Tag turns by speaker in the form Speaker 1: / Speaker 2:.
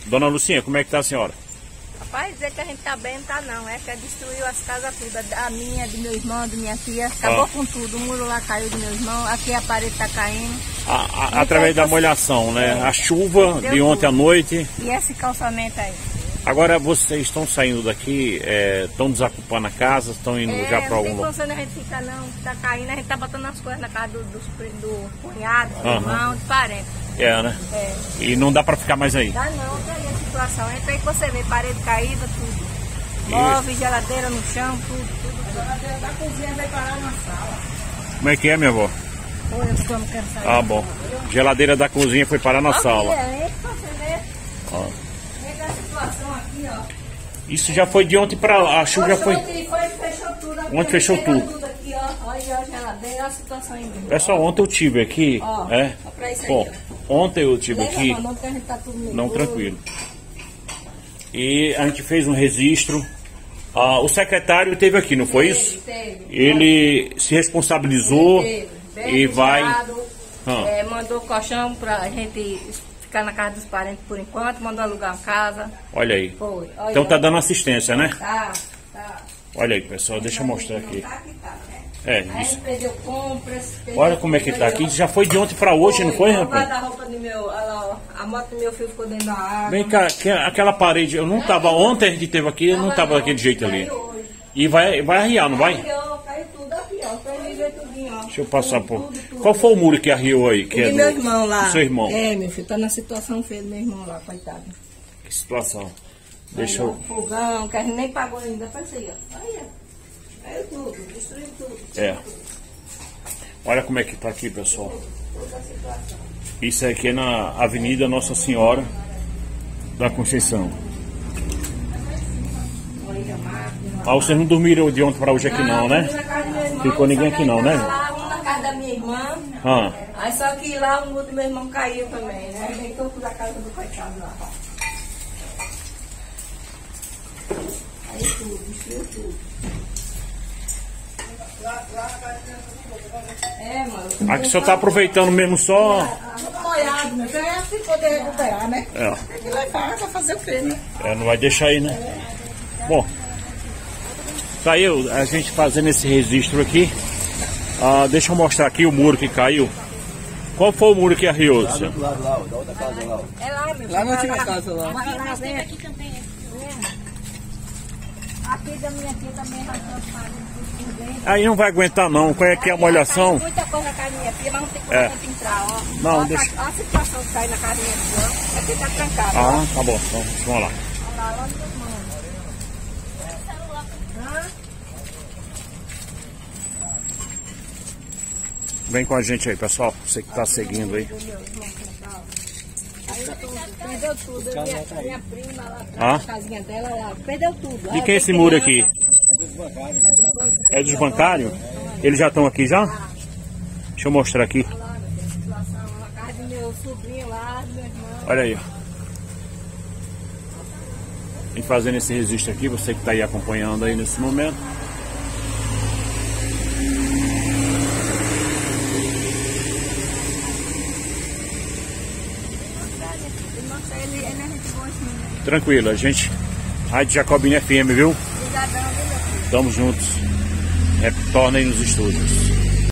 Speaker 1: Dona Lucinha, como é que tá a senhora?
Speaker 2: Rapaz, dizer que a gente tá bem, não tá não. É que destruiu as casas todas. A minha, do meu irmão, de minha tia. Acabou com tudo. O muro lá caiu do meu irmão. Aqui a parede tá caindo.
Speaker 1: Através da molhação, né? A chuva de ontem à noite.
Speaker 2: E esse calçamento aí.
Speaker 1: Agora vocês estão saindo daqui, estão desocupando a casa, estão indo já para algum lugar?
Speaker 2: Não tem condição a gente ficar não, tá caindo, a gente tá botando as coisas na casa do cunhado, do irmão, de parente.
Speaker 1: Né? E não dá para ficar mais aí?
Speaker 2: Dá não, que aí a situação. Entra aí que você vê, parede caída, tudo. Móveis, geladeira no chão, tudo. A geladeira da cozinha vai parar na sala.
Speaker 1: Como é que é, minha avó?
Speaker 2: Oi, eu não quero sair.
Speaker 1: Ah, bom. Geladeira da cozinha foi parar na sala. Isso já foi de ontem para lá, a chuva já foi.
Speaker 2: Fechou tudo.
Speaker 1: Ontem fechou tudo.
Speaker 2: Aqui, ó. Olha a geladeira, olha a situação aí.
Speaker 1: Pessoal, ontem eu tive aqui.
Speaker 2: Pra isso aí,
Speaker 1: Bom, ontem eu tive aqui.
Speaker 2: Não,
Speaker 1: tranquilo. E a gente fez um registro. O secretário teve aqui, não foi isso?
Speaker 2: Teve.
Speaker 1: Ele se responsabilizou e vai.
Speaker 2: Mandou colchão pra gente ficar na casa dos parentes por enquanto, mandou alugar uma casa.
Speaker 1: Olha aí.
Speaker 2: Foi. Olha,
Speaker 1: então tá dando assistência, né?
Speaker 2: Tá.
Speaker 1: Olha aí, pessoal, deixa eu mostrar aqui.
Speaker 2: Aí
Speaker 1: Isso.
Speaker 2: perdeu compras.
Speaker 1: Olha como é que tá aqui. Já foi de ontem pra hoje, não foi, rapaz?
Speaker 2: A moto do meu filho ficou dentro da água.
Speaker 1: Vem cá, aquela parede, eu não tava. Ontem a gente teve aqui, eu não tava daquele jeito ali. E vai arriar, não vai?
Speaker 2: Caiu tudo aqui, ó. Tudinho, ó.
Speaker 1: Deixa eu passar por. Qual foi o muro que arriou aí? Que
Speaker 2: do meu irmão lá.
Speaker 1: Do seu irmão?
Speaker 2: Meu filho, tá na situação feia do meu irmão lá, coitado.
Speaker 1: Que situação. Deixa eu.
Speaker 2: Fogão, que a gente nem pagou ainda. Faz aí, ó. Aí, ó. Caiu tudo, destruiu tudo.
Speaker 1: Olha como é que tá aqui, pessoal. Isso aqui é na Avenida Nossa Senhora da Conceição. Vocês não dormiram de ontem para hoje aqui não, né? Ficou ninguém aqui não, né?
Speaker 2: Um na casa da minha irmã. Aí só que lá o muro do meu irmão caiu também, né? Aí deitou tudo a casa do coitado lá. Aí tudo, destruiu tudo. Mano.
Speaker 1: Aqui só tá aproveitando mesmo só.
Speaker 2: Molhado, meu filho, é assim poder recuperar, né? E vai fazer o quê, né?
Speaker 1: Não vai deixar aí, né? Bom, tá aí a gente fazendo esse registro aqui. Deixa eu mostrar aqui o muro que caiu. Qual foi o muro que arriou?
Speaker 3: Lá do lado, lá, da outra casa lá.
Speaker 2: É lá, meu.
Speaker 3: Lá na última casa lá.
Speaker 2: Mas tem aqui também. Aqui da minha tia também vai transformar.
Speaker 1: Aí não vai aguentar não, qual é que é a molhação?
Speaker 2: Muita coisa cai na minha tia, mas não tem como a gente entrar, ó.
Speaker 1: Não,
Speaker 2: ó,
Speaker 1: deixa.
Speaker 2: Olha a situação que cai na casa da minha tia, ó. Aqui tá trancado, ó.
Speaker 1: Tá bom, então vamos lá.
Speaker 2: Lá no meu irmão.
Speaker 1: Vem com a gente aí, pessoal, você que tá seguindo aí.
Speaker 2: Perdeu tudo. Minha prima lá, a casinha dela lá, perdeu tudo.
Speaker 1: De quem é esse muro aqui? É dos bancários? Eles já estão aqui já? Deixa eu mostrar aqui.
Speaker 2: A casa do meu sobrinho lá, do meu irmão.
Speaker 1: Olha aí, ó. A gente fazendo esse registro aqui, você que tá aí acompanhando aí nesse momento. Tranquilo, a gente. Rádio Jacobina FM, viu?
Speaker 2: Obrigadão, viu, meu filho?
Speaker 1: Tamo juntos. Retorna aí nos estúdios.